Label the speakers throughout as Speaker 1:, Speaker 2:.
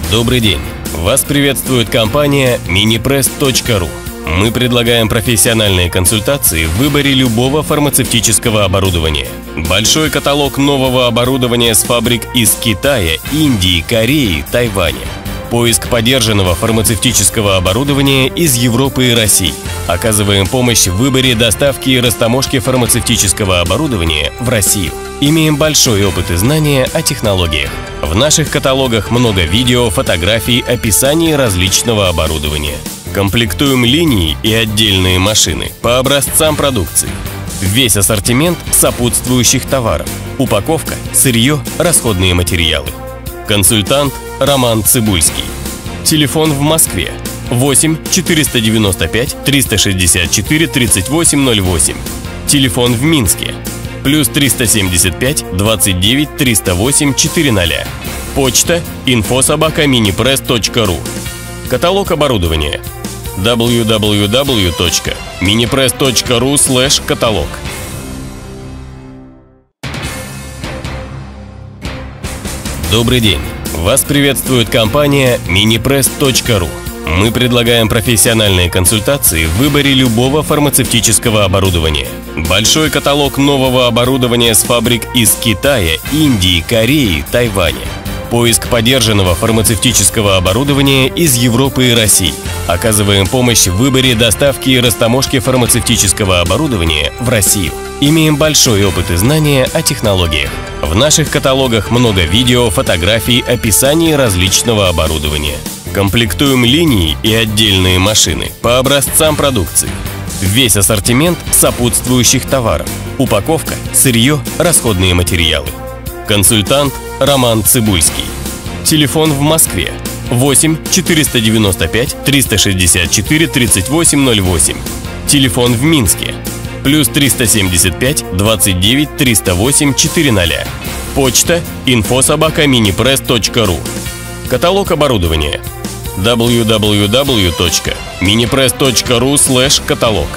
Speaker 1: Добрый день! Вас приветствует компания minipress.ru. Мы предлагаем профессиональные консультации в выборе любого фармацевтического оборудования. Большой каталог нового оборудования с фабрик из Китая, Индии, Кореи, Тайваня. Поиск подержанного фармацевтического оборудования из Европы и России. Оказываем помощь в выборе доставки и растаможки фармацевтического оборудования в Россию. Имеем большой опыт и знания о технологиях. В наших каталогах много видео, фотографий, описаний различного оборудования. Комплектуем линии и отдельные машины по образцам продукции. Весь ассортимент сопутствующих товаров. Упаковка, сырье, расходные материалы. Консультант Роман Цибульский. Телефон в Москве 8 495 364 3808. Телефон в Минске плюс 375 29 308 400. Почта info@minipress.ru. Каталог оборудования www.minipress.ru/каталог. Добрый день! Вас приветствует компания minipress.ru. Мы предлагаем профессиональные консультации в выборе любого фармацевтического оборудования. Большой каталог нового оборудования с фабрик из Китая, Индии, Кореи, Тайваня. Поиск подержанного фармацевтического оборудования из Европы и России. Оказываем помощь в выборе доставки и растаможки фармацевтического оборудования в Россию. Имеем большой опыт и знания о технологиях. В наших каталогах много видео, фотографий, описаний различного оборудования. Комплектуем линии и отдельные машины по образцам продукции. Весь ассортимент сопутствующих товаров. Упаковка, сырье, расходные материалы. Консультант Роман Цибульский. Телефон в Москве 8 495 364 3808. Телефон в Минске плюс 375 29 308 400. Почта info@minipress.ru. Каталог оборудования www.minipress.ru/каталог.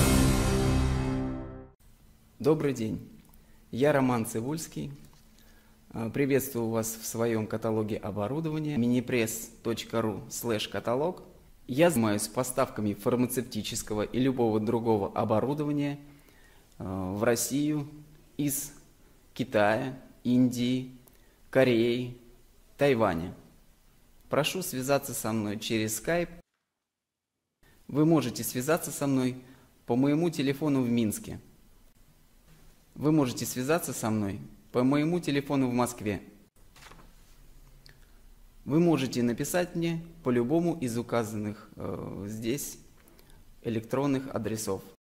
Speaker 2: Добрый день, я Роман Цибульский. Приветствую вас в своем каталоге оборудования minipress.ru/каталог. Я занимаюсь поставками фармацевтического и любого другого оборудования в Россию из Китая, Индии, Кореи, Тайваня. Прошу связаться со мной через Skype. Вы можете связаться со мной по моему телефону в Минске. Вы можете связаться со мной по моему телефону в Москве. Вы можете написать мне по любому из указанных здесь электронных адресов.